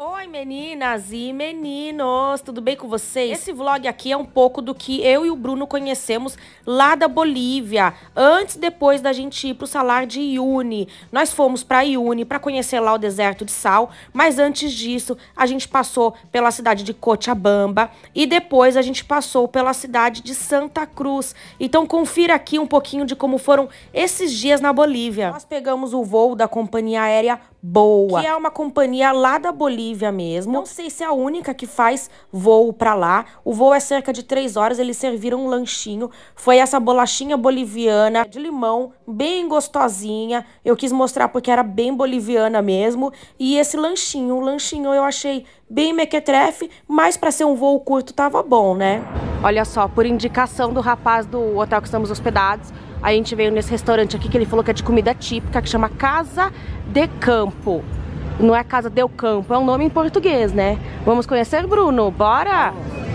Oi meninas e meninos, tudo bem com vocês? Esse vlog aqui é um pouco do que eu e o Bruno conhecemos lá da Bolívia, antes e depois da gente ir pro Salar de Uyuni. Nós fomos para Uyuni para conhecer lá o deserto de sal, mas antes disso a gente passou pela cidade de Cochabamba e depois a gente passou pela cidade de Santa Cruz. Então confira aqui um pouquinho de como foram esses dias na Bolívia. Nós pegamos o voo da companhia aérea Boa, que é uma companhia lá da Bolívia mesmo. Não sei se é a única que faz voo pra lá. O voo é cerca de 3 horas, eles serviram um lanchinho. Foi essa bolachinha boliviana de limão, bem gostosinha. Eu quis mostrar porque era bem boliviana mesmo. E esse lanchinho, o lanchinho eu achei bem mequetrefe, mas pra ser um voo curto tava bom, né? Olha só, por indicação do rapaz do hotel que estamos hospedados, a gente veio nesse restaurante aqui que ele falou que é de comida típica, que chama Casa de Campo. Não é Casa del Campo, é um nome em português, né? Vamos conhecer, Bruno? Bora!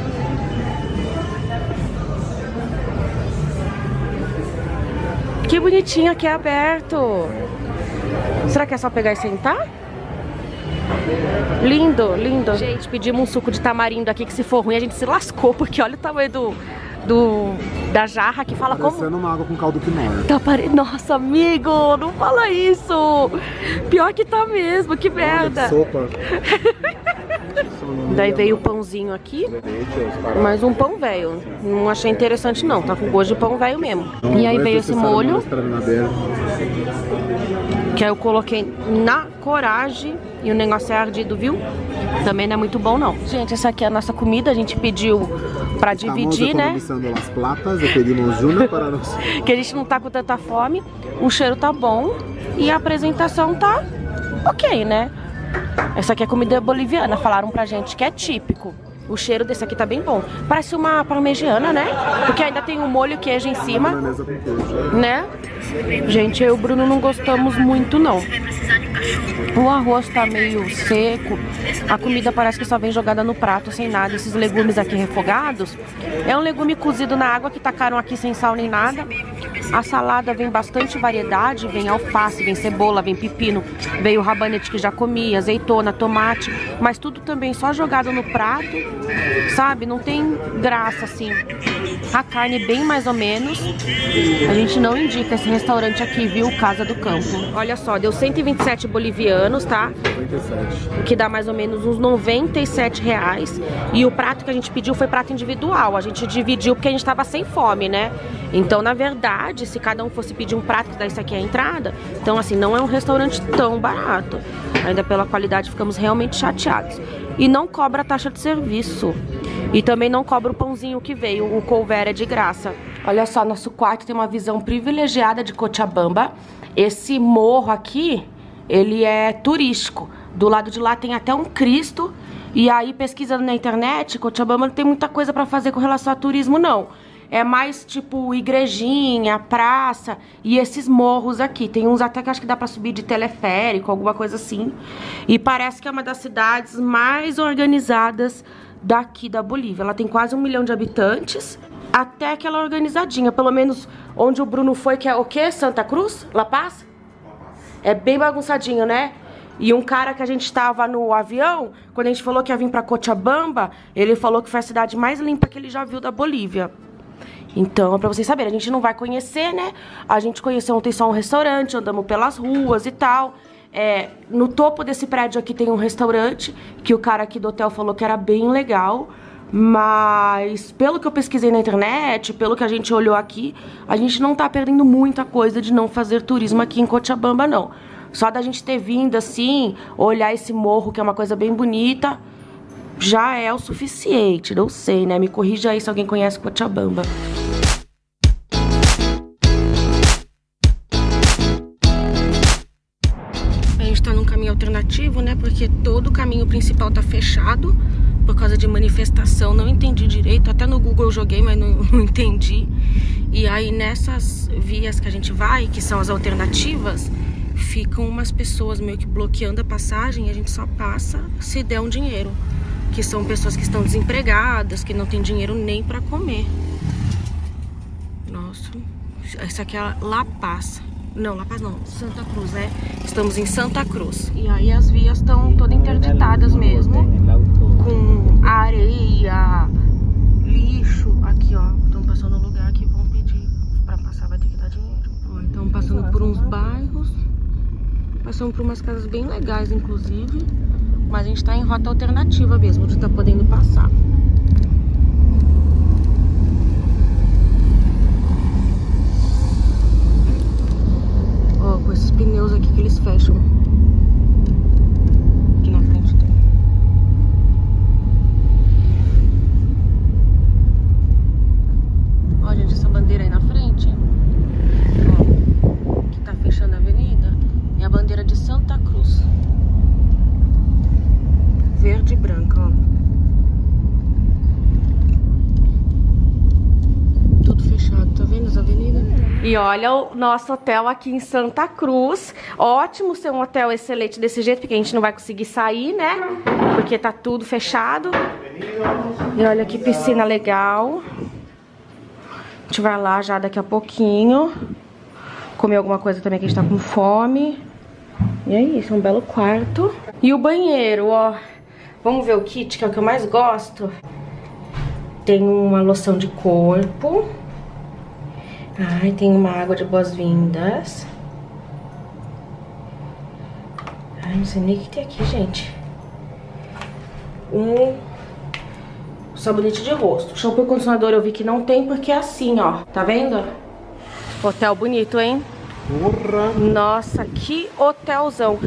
Que bonitinho aqui, é aberto. Será que é só pegar e sentar? Lindo, lindo. Gente, pedimos um suco de tamarindo aqui que se for ruim a gente se lascou, porque olha o tamanho da jarra que fala como... Parecendo uma água com caldo quinoa. Tá Nossa, amigo, não fala isso. Pior que tá mesmo, que merda. Sopa. Daí veio o pãozinho aqui. Mais um pão velho. Não achei interessante não, tá com gosto de pão velho mesmo. E aí veio esse molho, que aí eu coloquei na coragem. E o negócio é ardido, viu? Também não é muito bom, não. Gente, essa aqui é a nossa comida. A gente pediu pra dividir, né? Las platas, eu pedimos uma para nós. Que a gente não tá com tanta fome. O cheiro tá bom. E a apresentação tá ok, né? Essa aqui é comida boliviana. Falaram pra gente que é típico. O cheiro desse aqui tá bem bom. Parece uma parmegiana, né? Porque ainda tem o molho queijo em cima. Né? Gente, eu e o Bruno não gostamos muito, não. O arroz tá meio seco. A comida parece que só vem jogada no prato, sem nada. Esses legumes aqui refogados. É um legume cozido na água que tacaram aqui sem sal nem nada. A salada vem bastante variedade. Vem alface, vem cebola, vem pepino. Veio o rabanete que já comi, azeitona, tomate. Mas tudo também só jogado no prato, sabe? Não tem graça assim. A carne bem mais ou menos. A gente não indica esse restaurante aqui, viu? Casa do Campo. Olha só, deu 127 bolivianos, tá? 97. Que dá mais ou menos uns 97 reais. E o prato que a gente pediu foi prato individual. A gente dividiu porque a gente tava sem fome, né? Então, na verdade, se cada um fosse pedir um prato, que daí isso aqui é a entrada, então assim, não é um restaurante tão barato. Ainda pela qualidade ficamos realmente chateados. E não cobra taxa de serviço. E também não cobra o pãozinho que veio, o couvert é de graça. Olha só, nosso quarto tem uma visão privilegiada de Cochabamba. Esse morro aqui, ele é turístico. Do lado de lá tem até um Cristo. E aí, pesquisando na internet, Cochabamba não tem muita coisa pra fazer com relação a turismo, não. É mais tipo igrejinha, praça e esses morros aqui. Tem uns até que acho que dá pra subir de teleférico, alguma coisa assim. E parece que é uma das cidades mais organizadas daqui da Bolívia. Ela tem quase 1 milhão de habitantes. Até que ela é organizadinha. Pelo menos onde o Bruno foi, que é o quê? Santa Cruz? La Paz? É bem bagunçadinho, né? E um cara que a gente tava no avião, quando a gente falou que ia vir pra Cochabamba, ele falou que foi a cidade mais limpa que ele já viu da Bolívia. Então, pra vocês saberem, a gente não vai conhecer, né? A gente conheceu ontem só um restaurante, andamos pelas ruas e tal. No topo desse prédio aqui tem um restaurante, que o cara aqui do hotel falou que era bem legal. Mas, pelo que eu pesquisei na internet, pelo que a gente olhou aqui, a gente não tá perdendo muita coisa de não fazer turismo aqui em Cochabamba, não. Só da gente ter vindo assim, olhar esse morro, que é uma coisa bem bonita, já é o suficiente. Não sei, né? Me corrija aí se alguém conhece Cochabamba. A gente tá num caminho alternativo, né? Porque todo o caminho principal tá fechado por causa de manifestação. Não entendi direito. Até no Google eu joguei, mas não entendi. E aí nessas vias que a gente vai, que são as alternativas, ficam umas pessoas meio que bloqueando a passagem e a gente só passa se der um dinheiro. Que são pessoas que estão desempregadas, que não tem dinheiro nem pra comer. Nossa, essa aqui é La Paz. Não, La Paz não, Santa Cruz, né? Estamos em Santa Cruz. E aí as vias estão todas interditadas mesmo. passando por umas casas bem legais, inclusive. Mas a gente tá em rota alternativa mesmo, de tá podendo passar. Ó, com esses pneus aqui que eles fecham. Aqui na frente tem. Ó, gente, essa bandeira aí na frente. Ó, que tá fechando a avenida. É a bandeira de Santa Cruz. Verde e branca, ó. Tudo fechado, tá vendo as avenidas? E olha o nosso hotel aqui em Santa Cruz. Ótimo ser um hotel excelente desse jeito, porque a gente não vai conseguir sair, né? Porque tá tudo fechado. E olha que piscina legal. A gente vai lá já daqui a pouquinho. Comer alguma coisa também que a gente tá com fome. E é isso, é um belo quarto. E o banheiro, ó. Vamos ver o kit, que é o que eu mais gosto. Tem uma loção de corpo. Ai, tem uma água de boas-vindas. Ai, não sei nem o que tem aqui, gente. Um sabonete de rosto. Shampoo e condicionador eu vi que não tem, porque é assim, ó. Tá vendo? Hotel bonito, hein? Porra! Nossa, que hotelzão.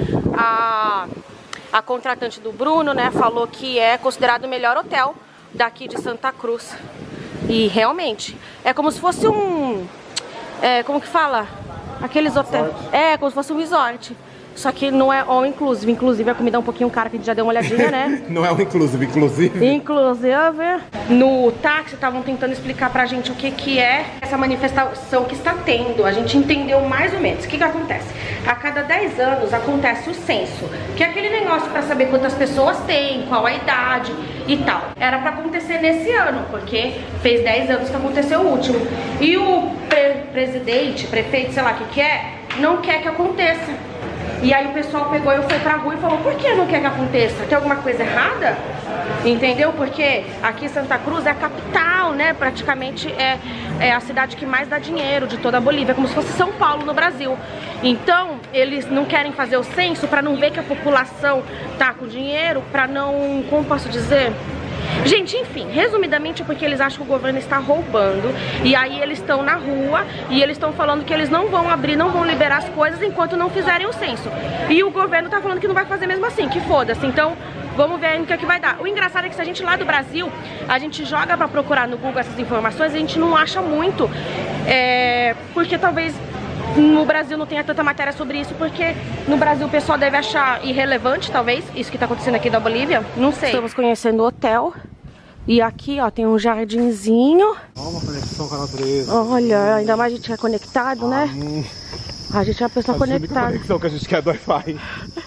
A contratante do Bruno, né, falou que é considerado o melhor hotel daqui de Santa Cruz. E realmente, é como se fosse um... como que fala? Aqueles hotéis... É, como se fosse um resort. Só que não é all inclusive. Inclusive a comida é um pouquinho cara, que a gente já deu uma olhadinha, né? Não é um inclusive. Inclusive, no táxi estavam tentando explicar pra gente o que é essa manifestação que está tendo. A gente entendeu mais ou menos. O que acontece? A cada 10 anos acontece o censo, que é aquele negócio pra saber quantas pessoas tem, qual a idade e tal. Era pra acontecer nesse ano, porque fez 10 anos que aconteceu o último. E o prefeito, sei lá o que é, não quer que aconteça. E aí o pessoal pegou e foi pra rua e falou: por que não quer que aconteça? Tem alguma coisa errada? Entendeu? Porque aqui Santa Cruz é a capital, né? Praticamente é a cidade que mais dá dinheiro de toda a Bolívia, como se fosse São Paulo no Brasil. Então, eles não querem fazer o censo pra não ver que a população tá com dinheiro, pra não... como posso dizer? Gente, enfim, resumidamente é porque eles acham que o governo está roubando. E aí eles estão na rua e eles estão falando que eles não vão abrir, não vão liberar as coisas enquanto não fizerem o censo. E o governo tá falando que não vai fazer mesmo assim, que foda-se. Então, vamos ver aí no que vai dar. O engraçado é que se a gente lá do Brasil, a gente joga pra procurar no Google essas informações, a gente não acha muito. Porque talvez no Brasil não tenha tanta matéria sobre isso, porque no Brasil o pessoal deve achar irrelevante, talvez, isso que tá acontecendo aqui da Bolívia, não sei. Estamos conhecendo o hotel. E aqui, ó, tem um jardinzinho. Ó, uma conexão com a natureza. Olha, ainda mais a gente é conectado, né? A gente é uma pessoa conectada. A única conexão que a gente quer é do Wi-Fi.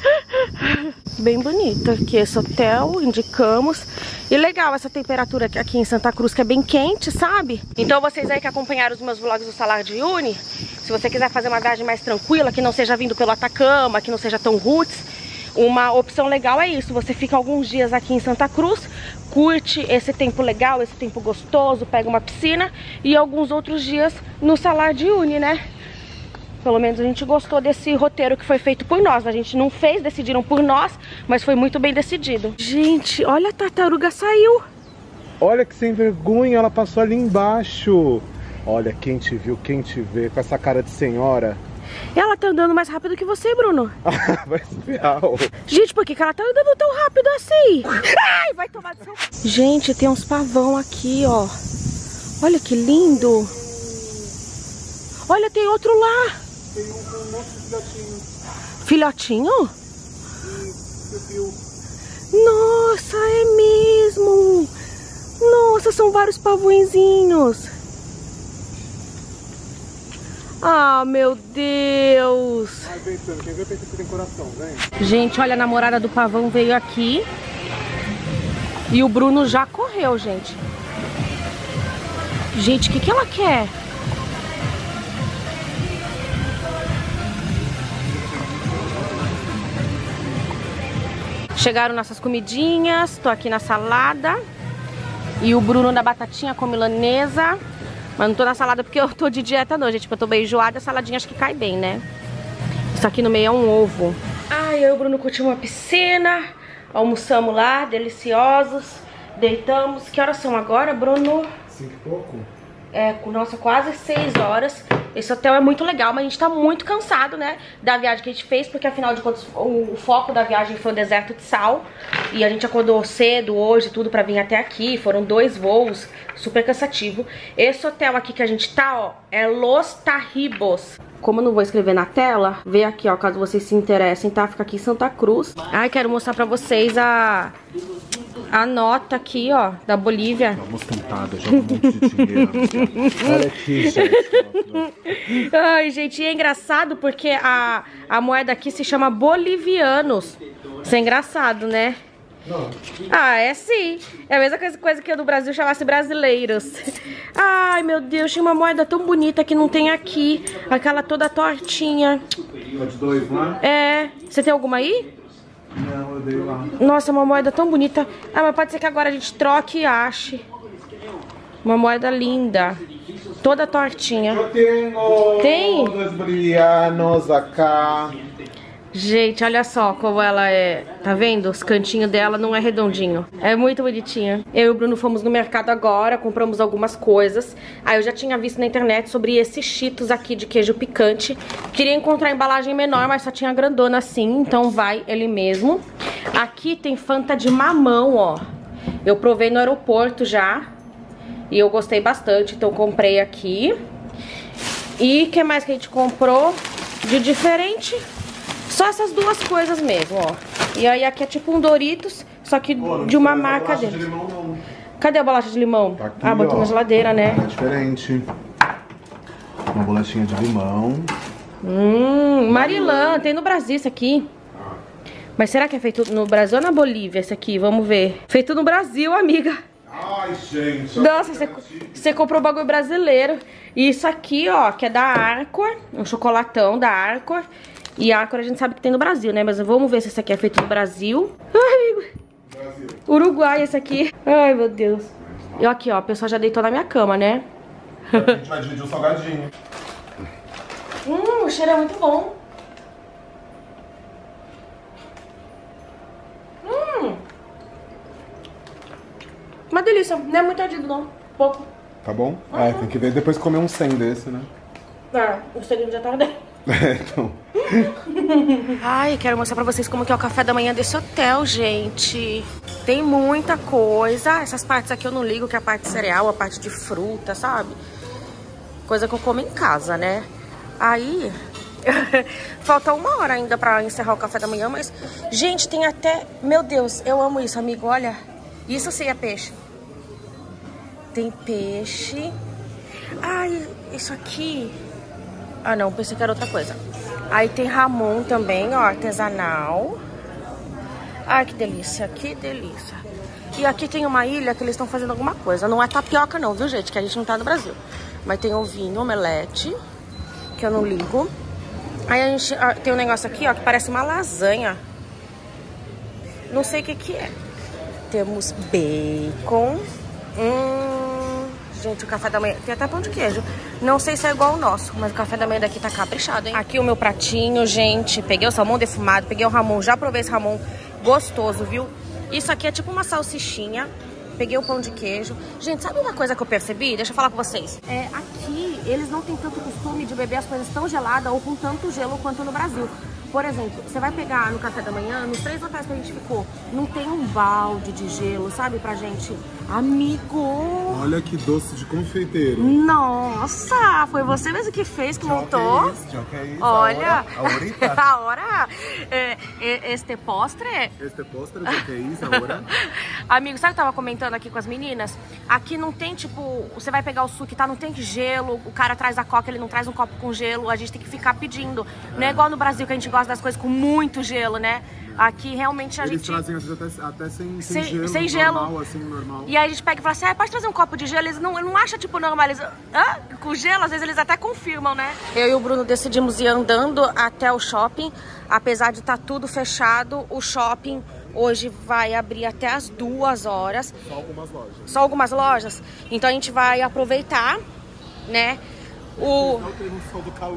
Bem bonito aqui esse hotel, indicamos. E legal essa temperatura aqui em Santa Cruz, que é bem quente, sabe? Então vocês aí que acompanharam os meus vlogs do Salar de Uyuni, se você quiser fazer uma viagem mais tranquila, que não seja vindo pelo Atacama, que não seja tão roots, uma opção legal é isso. Você fica alguns dias aqui em Santa Cruz, curte esse tempo legal, esse tempo gostoso, pega uma piscina, e alguns outros dias no Salar de Uyuni, né? Pelo menos a gente gostou desse roteiro que foi feito por nós. A gente não fez, decidiram por nós, mas foi muito bem decidido. Gente, olha, a tartaruga saiu. Olha que sem vergonha, ela passou ali embaixo. Olha, quem te viu, quem te vê, com essa cara de senhora. Ela tá andando mais rápido que você, Bruno. Vai espiar. Gente, por que ela tá andando tão rápido assim? Ai, vai tomar do seu... Gente, tem uns pavão aqui, ó. Olha que lindo. Olha, tem outro lá. Tem um monte de filhotinho. Filhotinho? Piu-piu. Nossa, é mesmo. Nossa, são vários pavõezinhos. Ah, meu Deus. Ai, pensando, quem vê pensa que tem coração, vem. Gente, olha, a namorada do pavão veio aqui. E o Bruno já correu, gente. Gente, o que ela quer? Chegaram nossas comidinhas, tô aqui na salada. E o Bruno na batatinha com milanesa. Mas não tô na salada porque eu tô de dieta não, gente. Porque eu tô bem enjoada, a saladinha acho que cai bem, né? Isso aqui no meio é um ovo. Ai, eu e o Bruno curtimos uma piscina, almoçamos lá, deliciosos, deitamos. Que horas são agora, Bruno? 5 e pouco? Nossa, quase 6 horas. Esse hotel é muito legal, mas a gente tá muito cansado, né, da viagem que a gente fez, porque afinal de contas o foco da viagem foi o deserto de sal. E a gente acordou cedo hoje, tudo pra vir até aqui. Foram 2 voos, super cansativo. Esse hotel aqui que a gente tá, ó, é Los Tarribos. Como eu não vou escrever na tela, vê aqui, ó, caso vocês se interessem, tá? Fica aqui em Santa Cruz. Ai, quero mostrar pra vocês a nota aqui, ó, da Bolívia. Dá uma ostentada, joga um monte de dinheiro. Olha aqui, gente. Ai, gente, e é engraçado porque a moeda aqui se chama bolivianos. Isso é engraçado, né? Não. Ah, é sim. É a mesma coisa que eu do Brasil chamasse brasileiros. Ai, meu Deus, tinha uma moeda tão bonita que não tem aqui. Aquela toda tortinha. Uma de 2 lá? É. Você tem alguma aí? Não, eu dei lá. Nossa, uma moeda tão bonita. Ah, mas pode ser que agora a gente troque e ache. Uma moeda linda. Toda tortinha. Eu tenho Tem? 2 bolivianos acá. Gente, olha só como ela é. Tá vendo? Os cantinhos dela não é redondinho. É muito bonitinha. Eu e o Bruno fomos no mercado agora, compramos algumas coisas. Aí eu já tinha visto na internet sobre esses Cheetos aqui de queijo picante. Queria encontrar a embalagem menor, mas só tinha grandona assim, então vai ele mesmo. Aqui tem Fanta de mamão, ó. Eu provei no aeroporto já e eu gostei bastante, então comprei aqui. E o que mais que a gente comprou de diferente? Só essas 2 coisas mesmo, ó. E aí aqui é tipo um Doritos, só que de uma marca dele. De limão, não. Cadê a bolacha de limão? Tá aqui, ah, botou ó. na geladeira, né? É diferente. Uma bolachinha de limão. Marilã, tem no Brasil isso aqui. Mas será que é feito no Brasil ou na Bolívia esse aqui? Vamos ver. Feito no Brasil, amiga. Ai, gente. Nossa, você comprou o bagulho brasileiro. E isso aqui, ó, que é da Arcor. Um chocolatão da Arcor. E a Arcor a gente sabe que tem no Brasil, né? Mas vamos ver se esse aqui é feito no Brasil. Ai, amigo. Brasil. Uruguai esse aqui. Ai, meu Deus. E aqui, ó, a pessoa já deitou na minha cama, né? A gente vai dividir o salgadinho. O cheiro é muito bom. Uma delícia. Não é muito ardido, não. Pouco. Tá bom? É, tem que ver depois comer um 100 desse, né? Ah, o segredo já tá dentro. Então. Ai, quero mostrar pra vocês como que é o café da manhã desse hotel, gente. Tem muita coisa. Essas partes aqui eu não ligo, que é a parte de cereal, a parte de fruta, sabe? Coisa que eu como em casa, né? Aí, falta 1 hora ainda pra encerrar o café da manhã, mas... Gente, tem até... Meu Deus, eu amo isso, amigo, olha. Isso sim é peixe. Tem peixe. Ai, isso aqui... Ah, não, pensei que era outra coisa. Aí tem Ramon também, ó, artesanal. Ai, que delícia, que delícia. E aqui tem uma ilha que eles estão fazendo alguma coisa. Não é tapioca não, viu, gente? Que a gente não tá no Brasil. Mas tem ovinho, omelete, que eu não ligo. Aí a gente tem um negócio aqui, ó, que parece uma lasanha. Não sei o que que é. Temos bacon. Gente, o café da manhã... Tem até pão de queijo. Não sei se é igual ao nosso, mas o café da manhã daqui tá caprichado, hein? Aqui o meu pratinho, gente. Peguei o salmão defumado, peguei o Ramon. Já provei esse Ramon gostoso, viu? Isso aqui é tipo uma salsichinha. Peguei o pão de queijo. Gente, sabe uma coisa que eu percebi? Deixa eu falar com vocês. Aqui, eles não têm tanto costume de beber as coisas tão geladas ou com tanto gelo quanto no Brasil. Por exemplo, você vai pegar no café da manhã, nos 3 hotéis que a gente ficou, não tem um balde de gelo, sabe, pra gente? Amigo! Olha que doce de confeiteiro. Nossa, foi você mesmo que fez, que montou? Que é isso? Olha, Ahorita. agora, este postre... Este postre, que é isso agora? Amigo, sabe o que eu tava comentando aqui com as meninas? Aqui não tem, tipo, você vai pegar o suco, tá? Não tem gelo, o cara traz a coca, ele não traz um copo com gelo, a gente tem que ficar pedindo. Não é igual no Brasil, que a gente gosta das coisas com muito gelo, né? Aqui realmente a Eles gente... trazem às vezes até sem gelo, sem gelo. normal, assim, normal. E aí a gente pega e fala assim, pode trazer um copo de gelo? Eles não acham, tipo, normal. Eles, com gelo, às vezes eles até confirmam, né? Eu e o Bruno decidimos ir andando até o shopping. Apesar de estar tudo fechado, o shopping hoje vai abrir até as 2 horas. Só algumas lojas. Só algumas lojas? Então a gente vai aproveitar, né? Não tem noção do calor.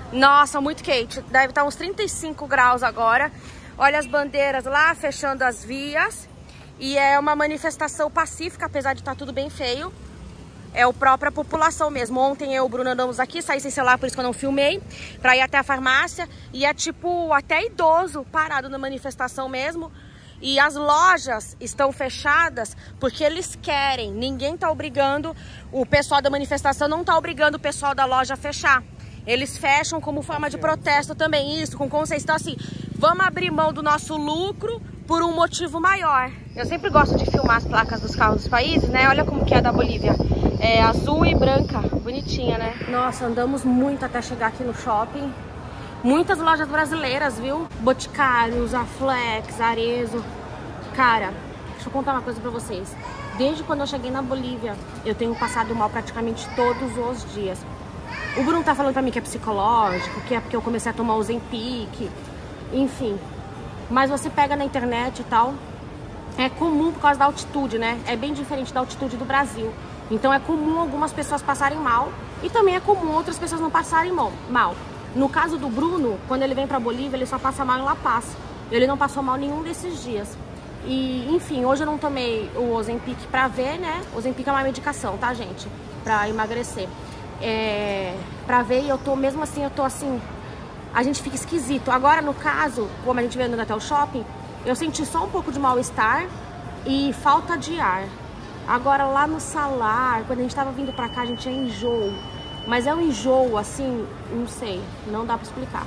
Nossa, muito quente. Deve estar uns 35 graus agora. Olha as bandeiras lá, fechando as vias. E é uma manifestação pacífica, apesar de estar tudo bem feio. É a própria população mesmo. Ontem eu e o Bruno andamos aqui, saí sem celular, por isso que eu não filmei, pra ir até a farmácia. E é tipo, até idoso parado na manifestação mesmo. E as lojas estão fechadas porque eles querem. Ninguém tá obrigando, o pessoal da manifestação não tá obrigando o pessoal da loja a fechar. Eles fecham como forma de protesto também, isso, com consciência. Então assim, vamos abrir mão do nosso lucro por um motivo maior. Eu sempre gosto de filmar as placas dos carros dos países, né? Olha como que é da Bolívia. É azul e branca, bonitinha, né? Nossa, andamos muito até chegar aqui no shopping. Muitas lojas brasileiras, viu? Boticários, Aflex, Arezzo. Cara, deixa eu contar uma coisa pra vocês. Desde quando eu cheguei na Bolívia, eu tenho passado mal praticamente todos os dias. O Bruno tá falando pra mim que é psicológico, que é porque eu comecei a tomar o Ozempic, enfim. Mas você pega na internet e tal, é comum por causa da altitude, né? É bem diferente da altitude do Brasil. Então é comum algumas pessoas passarem mal e também é comum outras pessoas não passarem mal. No caso do Bruno, quando ele vem pra Bolívia, ele só passa mal em La Paz. Ele não passou mal nenhum desses dias. E, enfim, hoje eu não tomei o Ozempic pra ver, né? O Ozempic é uma medicação, tá, gente? Pra emagrecer. Pra ver, e eu tô, mesmo assim, eu tô assim... A gente fica esquisito. Agora, no caso, como a gente veio andando até o shopping, eu senti só um pouco de mal-estar e falta de ar. Agora, lá no Salar, quando a gente tava vindo pra cá, a gente tinha enjoo. Mas é um enjoo, assim, não sei, não dá pra explicar.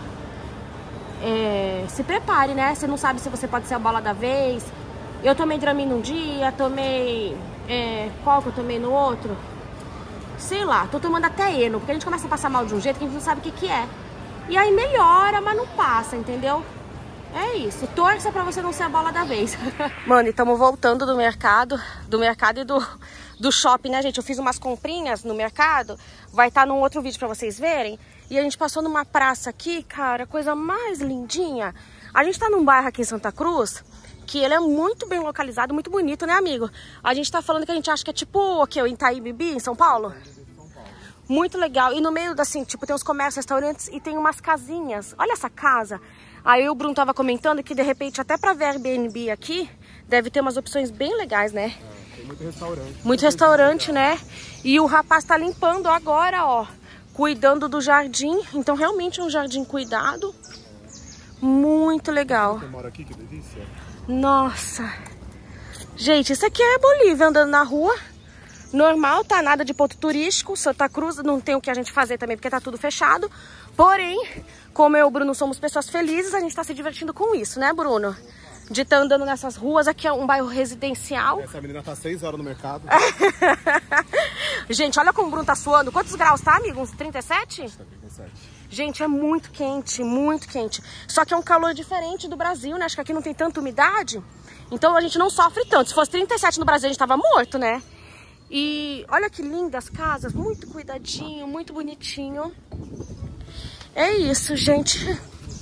Se prepare, né? Você não sabe se você pode ser a bola da vez. Eu tomei Dramin num dia, tomei... qual que eu tomei no outro? Sei lá, tô tomando até Eno, porque a gente começa a passar mal de um jeito que a gente não sabe o que que é. E aí melhora, mas não passa, entendeu? É isso, torça pra você não ser a bola da vez. Mano, e estamos voltando do mercado e do shopping, né, gente? Eu fiz umas comprinhas no mercado, vai estar num outro vídeo pra vocês verem. E a gente passou numa praça aqui, cara, coisa mais lindinha. A gente tá num bairro aqui em Santa Cruz, que ele é muito bem localizado, muito bonito, né, amigo? A gente tá falando que a gente acha que é tipo o que, o Itaim Bibi, em São Paulo? Muito legal. E no meio, assim, tipo, tem uns comércios, restaurantes e tem umas casinhas. Olha essa casa. Aí o Bruno tava comentando que, de repente, até pra ver Airbnb aqui, deve ter umas opções bem legais, né? Tem muito restaurante. Muito restaurante, né? E o rapaz tá limpando agora, ó. Cuidando do jardim. Então, realmente é um jardim cuidado. Muito legal. Você mora aqui, que delícia. Nossa. Gente, isso aqui é Bolívia, andando na rua. Normal, tá? Nada de ponto turístico. Santa Cruz não tem o que a gente fazer também, porque tá tudo fechado. Porém, como eu e o Bruno somos pessoas felizes, a gente tá se divertindo com isso, né, Bruno? De estar andando nessas ruas. Aqui é um bairro residencial. Essa menina tá 6 horas no mercado. Gente, olha como o Bruno tá suando. Quantos graus tá, amigo? Uns 37? 37. Gente, é muito quente, muito quente. Só que é um calor diferente do Brasil, né? Acho que aqui não tem tanta umidade. Então a gente não sofre tanto. Se fosse 37 no Brasil, a gente tava morto, né? E olha que lindas casas, muito cuidadinho, muito bonitinho. É isso, gente.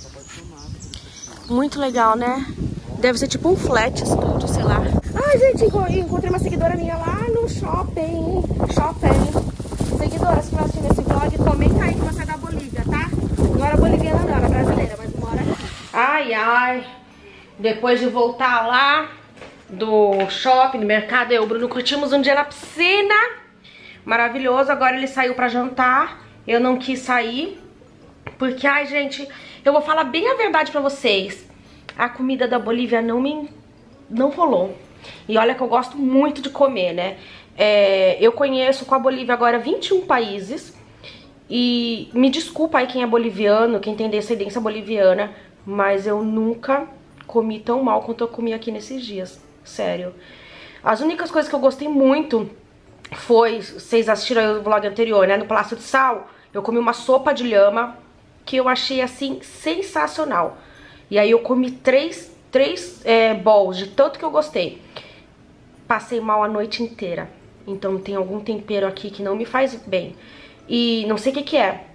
Muito legal, né? Deve ser tipo um flat studio, sei lá. Ai, gente, encontrei uma seguidora minha lá no shopping. Seguidora, se for assistindo esse vlog, comenta aí que você é da Bolívia, tá? Não era boliviana não, era brasileira, mas mora aqui. Ai, ai. Depois de voltar lá do shopping, do mercado, eu e o Bruno curtimos um dia na piscina. Maravilhoso. Agora ele saiu pra jantar. Eu não quis sair. Porque, ai, gente, eu vou falar bem a verdade pra vocês. A comida da Bolívia não rolou. E olha que eu gosto muito de comer, né? Eu conheço com a Bolívia agora 21 países. E me desculpa aí quem é boliviano, quem tem descendência boliviana, mas eu nunca comi tão mal quanto eu comi aqui nesses dias. Sério. As únicas coisas que eu gostei muito foi, vocês assistiram o vlog anterior, né? No Palácio de Sal, eu comi uma sopa de lhama que eu achei, assim, sensacional. E aí eu comi três bowls de tanto que eu gostei. Passei mal a noite inteira. Então tem algum tempero aqui que não me faz bem. E não sei o que que é.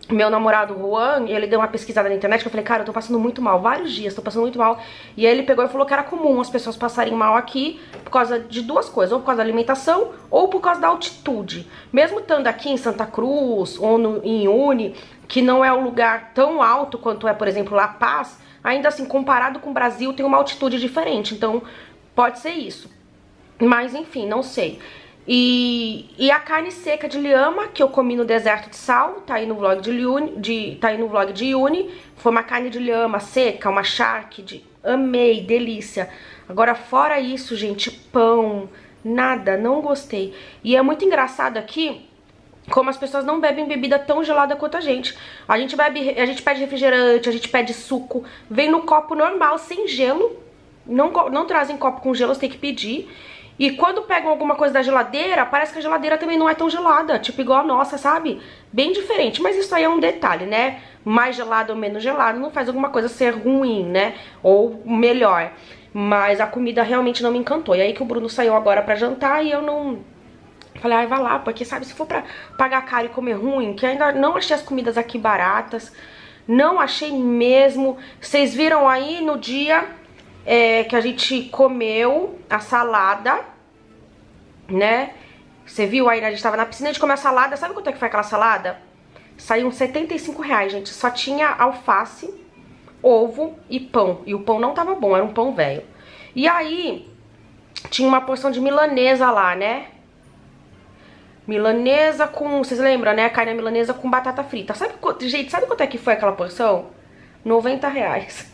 meu namorado Juan, ele deu uma pesquisada na internet, que eu falei, cara, eu tô passando muito mal, vários dias, tô passando muito mal. E aí ele pegou e falou que era comum as pessoas passarem mal aqui por causa de duas coisas, ou por causa da alimentação, ou por causa da altitude. Mesmo estando aqui em Santa Cruz, ou em Uni, que não é um lugar tão alto quanto é, por exemplo, La Paz, ainda assim, comparado com o Brasil, tem uma altitude diferente, então pode ser isso. Mas enfim, não sei. E a carne seca de lhama que eu comi no deserto de sal, tá aí no vlog de Uni, foi uma carne de lhama seca, uma charque, amei, delícia. Agora fora isso, gente, pão, nada, não gostei. E é muito engraçado aqui como as pessoas não bebem bebida tão gelada quanto a gente. A gente pede refrigerante, a gente pede suco, vem no copo normal, sem gelo. Não trazem copo com gelo, você tem que pedir. E quando pegam alguma coisa da geladeira, parece que a geladeira também não é tão gelada, tipo igual a nossa, sabe? Bem diferente, mas isso aí é um detalhe, né? Mais gelado ou menos gelado não faz alguma coisa ser ruim, né? Ou melhor. Mas a comida realmente não me encantou. E aí que o Bruno saiu agora pra jantar e eu não... Falei, ai, vai lá, porque sabe, se for pra pagar caro e comer ruim, que ainda não achei as comidas aqui baratas, não achei mesmo. Vocês viram aí no dia... que a gente comeu a salada, né? Você viu aí, né? A gente tava na piscina, a gente comeu a salada. Sabe quanto é que foi aquela salada? Saiu uns R$75, gente. Só tinha alface, ovo e pão. E o pão não tava bom, era um pão velho. E aí, tinha uma porção de milanesa lá, né? Milanesa com... Vocês lembram, né? Carne milanesa com batata frita. Gente, sabe quanto é que foi aquela porção? R$90.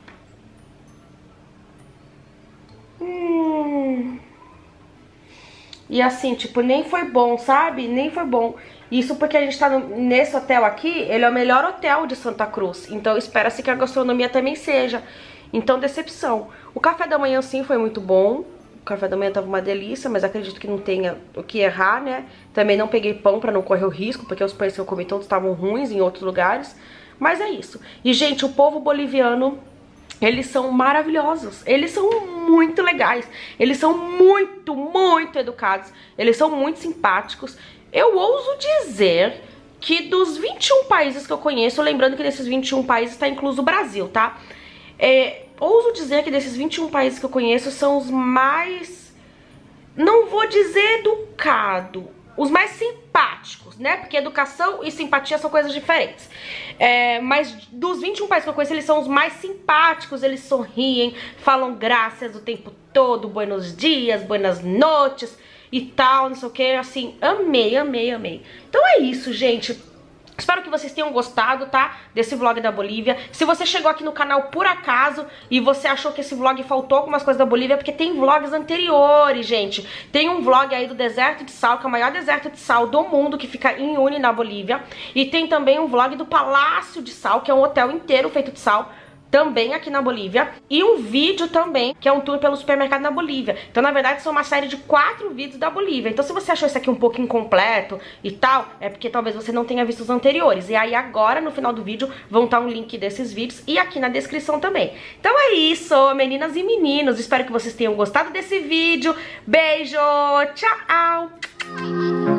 E assim, tipo, nem foi bom, sabe? Nem foi bom. Isso porque a gente tá nesse hotel aqui, ele é o melhor hotel de Santa Cruz. Então espera-se que a gastronomia também seja. Então, decepção. O café da manhã, sim, foi muito bom. O café da manhã tava uma delícia, mas acredito que não tenha o que errar, né? Também não peguei pão pra não correr o risco, porque os pães que eu comi todos estavam ruins em outros lugares. Mas é isso. E, gente, o povo boliviano... Eles são maravilhosos, eles são muito legais, eles são muito, muito educados, eles são muito simpáticos. Eu ouso dizer que dos 21 países que eu conheço, lembrando que desses 21 países está incluso o Brasil, tá? Ouso dizer que desses 21 países que eu conheço são os mais, não vou dizer educado, os mais simpáticos, né? Porque educação e simpatia são coisas diferentes. Mas dos 21 países que eu conheço, eles são os mais simpáticos, eles sorriem, falam graças o tempo todo, buenos dias, buenas noites e tal, não sei o que, assim, amei, amei, amei. Então é isso, gente. Espero que vocês tenham gostado, tá? Desse vlog da Bolívia. Se você chegou aqui no canal por acaso e você achou que esse vlog faltou algumas coisas da Bolívia, é porque tem vlogs anteriores, gente. Tem um vlog aí do deserto de sal, que é o maior deserto de sal do mundo, que fica em Uni, na Bolívia. E tem também um vlog do Palácio de Sal, que é um hotel inteiro feito de sal, também aqui na Bolívia, e um vídeo também, que é um tour pelo supermercado na Bolívia. Então, na verdade, são uma série de 4 vídeos da Bolívia. Então, se você achou esse aqui um pouco incompleto e tal, é porque talvez você não tenha visto os anteriores. E aí, agora, no final do vídeo, vão estar um link desses vídeos e aqui na descrição também. Então é isso, meninas e meninos. Espero que vocês tenham gostado desse vídeo. Beijo, tchau!